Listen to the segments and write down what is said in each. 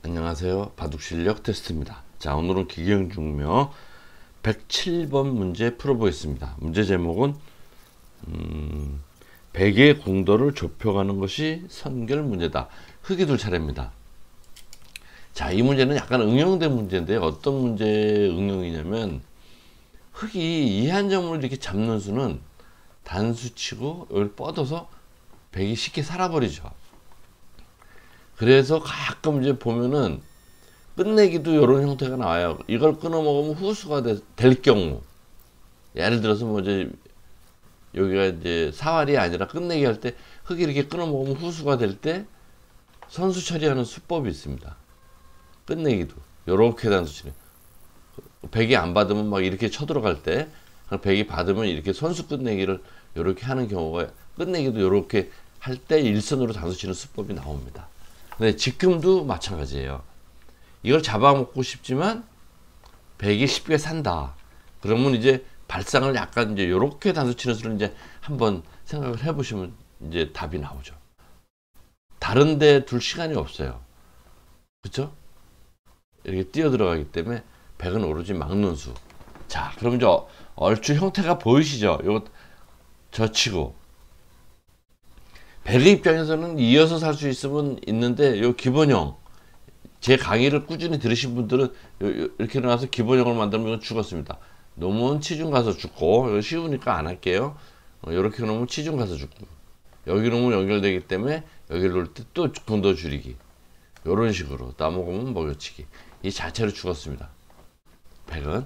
안녕하세요. 바둑실력 테스트입니다. 자, 오늘은 기경중묘 107번 문제 풀어보겠습니다. 문제 제목은 백의 궁도를 좁혀가는 것이 선결 문제다. 흙이 둘 차례입니다. 자, 이 문제는 약간 응용된 문제인데 어떤 문제 응용이냐면 흙이 이 한 점을 이렇게 잡는 수는 단수치고 여기 뻗어서 백이 쉽게 살아버리죠. 그래서 가끔 이제 보면은 끝내기도 이런 형태가 나와요. 이걸 끊어 먹으면 후수가 될 경우, 예를 들어서 뭐 이제 여기가 이제 사활이 아니라 끝내기 할 때 흙이 이렇게 끊어 먹으면 후수가 될 때 선수 처리하는 수법이 있습니다. 끝내기도 요렇게 단수치네. 백이 안 받으면 막 이렇게 쳐들어갈 때, 백이 받으면 이렇게 선수 끝내기를 요렇게 하는 경우가, 끝내기도 요렇게 할 때 일선으로 단수치는 수법이 나옵니다. 근데 지금도 마찬가지예요. 이걸 잡아먹고 싶지만 백이 쉽게 산다. 그러면 이제 발상을 약간 이제 요렇게 단수치는 수를 이제 한번 생각을 해보시면 이제 답이 나오죠. 다른데 둘 시간이 없어요. 그쵸? 이렇게 뛰어 들어가기 때문에 백은 오로지 막는 수. 자, 그럼 이제 얼추 형태가 보이시죠? 요거 젖히고. 백의 입장에서는 이어서 살 수 있으면 있는데 요 기본형, 제 강의를 꾸준히 들으신 분들은 이렇게 나와서 기본형을 만들면 이건 죽었습니다. 놓으면 치중 가서 죽고, 이거 쉬우니까 안 할게요. 이렇게 놓으면 치중 가서 죽고, 여기 놓으면 연결되기 때문에 여기를 놓을 때 또 군도 줄이기, 이런 식으로 따먹으면 먹여치기, 이 자체로 죽었습니다. 백은.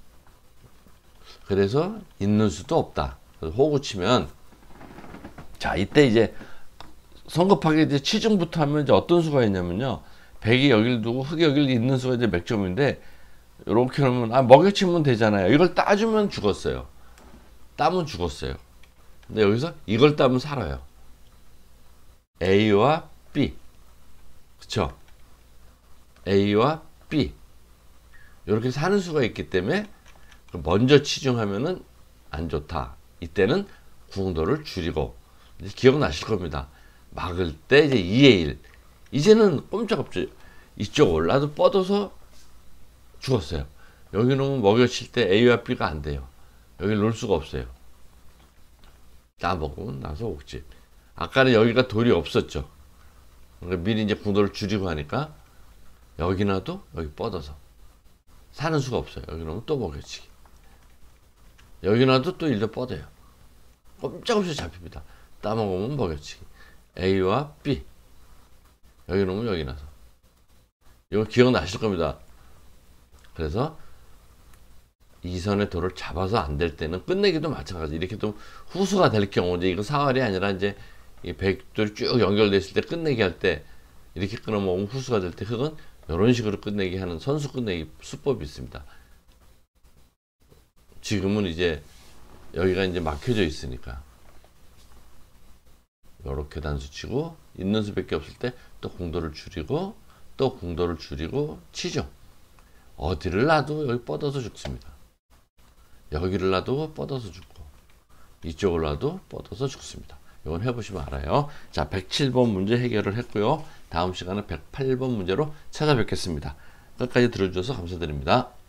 그래서 있는 수도 없다. 그래서 호구 치면, 자, 이때 이제 성급하게 이제 치중부터 하면 이제 어떤 수가 있냐면요. 백이 여기를 두고 흙이 여기를 있는 수가 이제 몇 점인데, 이렇게 하면, 먹여치면 되잖아요. 이걸 따주면 죽었어요. 따면 죽었어요. 근데 여기서 이걸 따면 살아요. A와 B. 그쵸? A와 B. 이렇게 사는 수가 있기 때문에, 먼저 치중하면은 안 좋다. 이때는 궁도를 줄이고, 기억나실 겁니다. 막을 때 이제 2의 1. 이제는 꼼짝없죠. 이쪽 올라도 뻗어서 죽었어요. 여기 놓으면 먹여칠 때 A와 B가 안 돼요. 여기 놓을 수가 없어요. 따먹으면 나서 옥집. 아까는 여기가 돌이 없었죠. 그러니까 미리 이제 궁도를 줄이고 하니까 여기 놔도 여기 뻗어서 사는 수가 없어요. 여기 놓으면 또 먹여치기. 여기 놔도 또 일도 뻗어요. 꼼짝없이 잡힙니다. 따먹으면 먹여치기. A와 B. 여기 놓으면 여기 나서. 이거 기억나실 겁니다. 그래서 이선의 돌을 잡아서 안 될 때는 끝내기도 마찬가지. 이렇게 좀 후수가 될 경우, 이제 이거 사활이 아니라 이제 이 백돌이 쭉 연결됐을 때 끝내기 할 때 이렇게 끊어먹으면 후수가 될 때 흙은 이런 식으로 끝내기 하는 선수 끝내기 수법이 있습니다. 지금은 이제 여기가 이제 막혀져 있으니까 이렇게 단수치고 있는 수밖에 없을 때 또 궁도를 줄이고 또 궁도를 줄이고 치죠. 어디를 놔도 여기 뻗어서 죽습니다. 여기를 놔도 뻗어서 죽고 이쪽을 놔도 뻗어서 죽습니다. 이건 해보시면 알아요. 자, 107번 문제 해결을 했고요. 다음 시간에 108번 문제로 찾아뵙겠습니다. 끝까지 들어주셔서 감사드립니다.